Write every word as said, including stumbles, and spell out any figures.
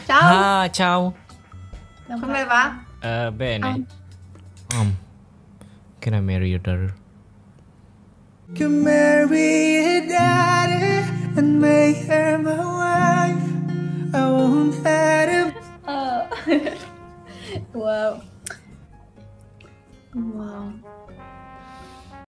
Ciao. Ah, ciao. Come va? Uh, bene. Um, can I marry your daughter? Can marry your daughter and make her my wife. I won't let him. Oh. Wow. Wow.